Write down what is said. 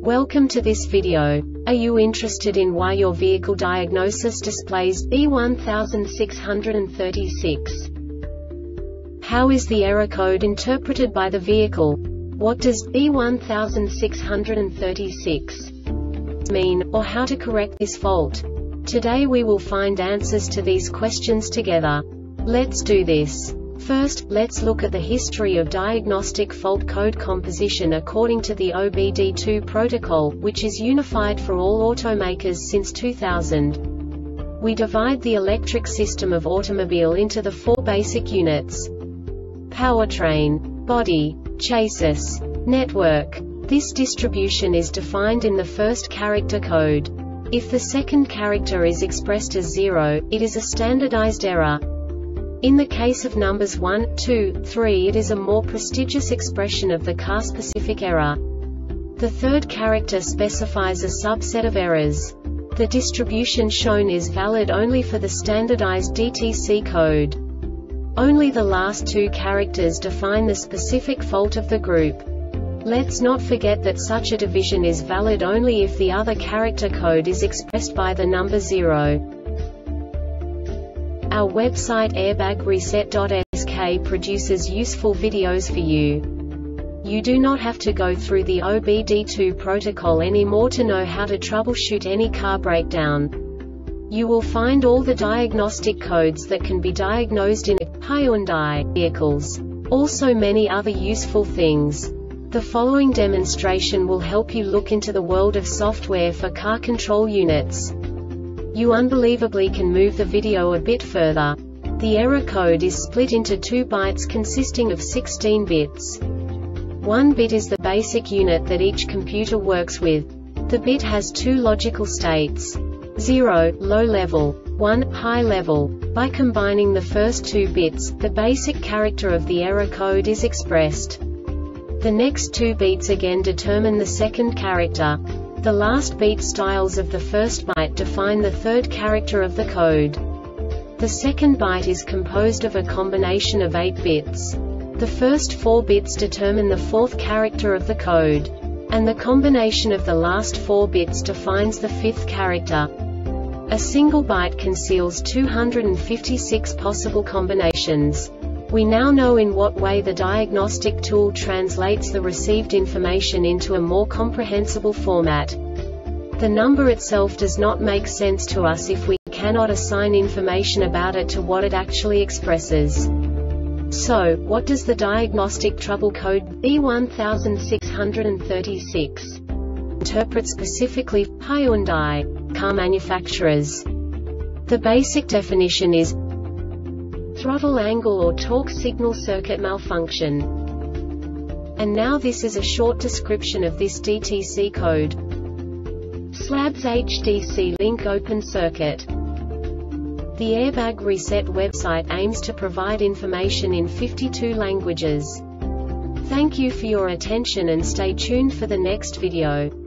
Welcome to this video. Are you interested in why your vehicle diagnosis displays B1636? How is the error code interpreted by the vehicle? What does B1636 mean, or how to correct this fault? Today we will find answers to these questions together. Let's do this. First, let's look at the history of diagnostic fault code composition according to the OBD2 protocol, which is unified for all automakers since 2000. We divide the electric system of automobile into the four basic units: powertrain, body, chassis, network. This distribution is defined in the first character code. If the second character is expressed as 0, it is a standardized error. In the case of numbers 1, 2, 3, it is a more prestigious expression of the car-specific error. The third character specifies a subset of errors. The distribution shown is valid only for the standardized DTC code. Only the last two characters define the specific fault of the group. Let's not forget that such a division is valid only if the other character code is expressed by the number 0. Our website airbagreset.sk produces useful videos for you. You do not have to go through the OBD2 protocol anymore to know how to troubleshoot any car breakdown. You will find all the diagnostic codes that can be diagnosed in Hyundai vehicles. Also many other useful things. The following demonstration will help you look into the world of software for car control units. You unbelievably can move the video a bit further. The error code is split into 2 bytes consisting of 16 bits. 1 bit is the basic unit that each computer works with. The bit has 2 logical states: 0, low level, 1, high level. By combining the first 2 bits, the basic character of the error code is expressed. The next 2 beats again determine the second character. The last beat styles of the first byte define the third character of the code. The second byte is composed of a combination of 8 bits. The first 4 bits determine the fourth character of the code. And the combination of the last 4 bits defines the fifth character. A single byte conceals 256 possible combinations. We now know in what way the diagnostic tool translates the received information into a more comprehensible format. The number itself does not make sense to us if we cannot assign information about it to what it actually expresses. So, what does the diagnostic trouble code B1636 interpret specifically for Hyundai car manufacturers? The basic definition is throttle angle or torque signal circuit malfunction. And now this is a short description of this DTC code. Slabs HDC link open circuit. The Airbag Reset website aims to provide information in 52 languages. Thank you for your attention and stay tuned for the next video.